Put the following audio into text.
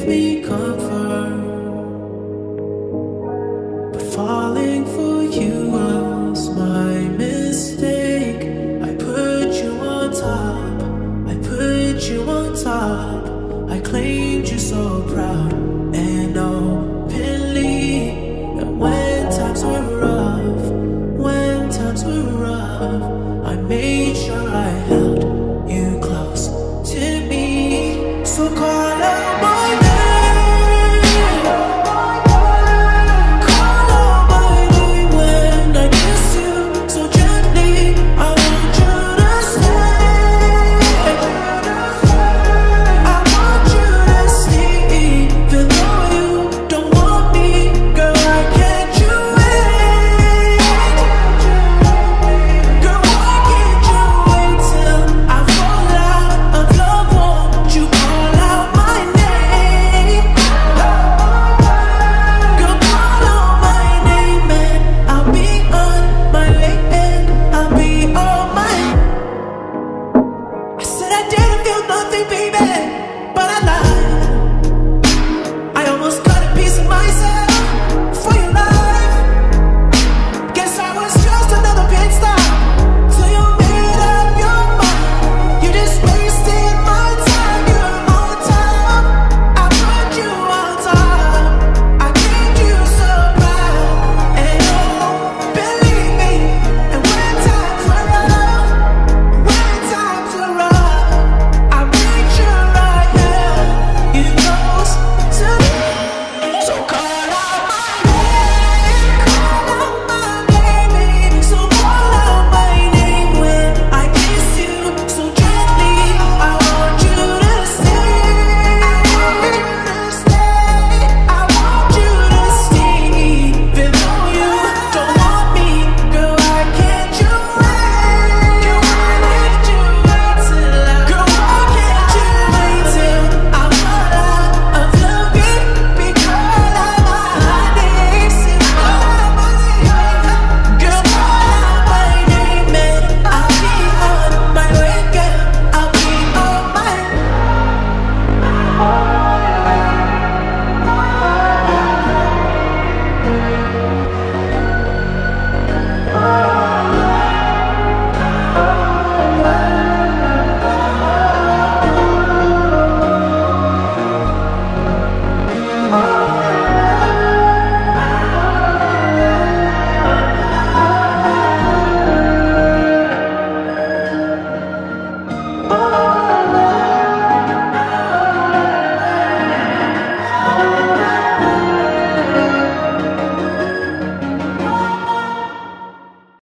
gave me comfort, but falling for you was my mistake. I put you on top, I put you on top. I claimed you so proud and openly. And when times were rough, when times were rough, I made sure I held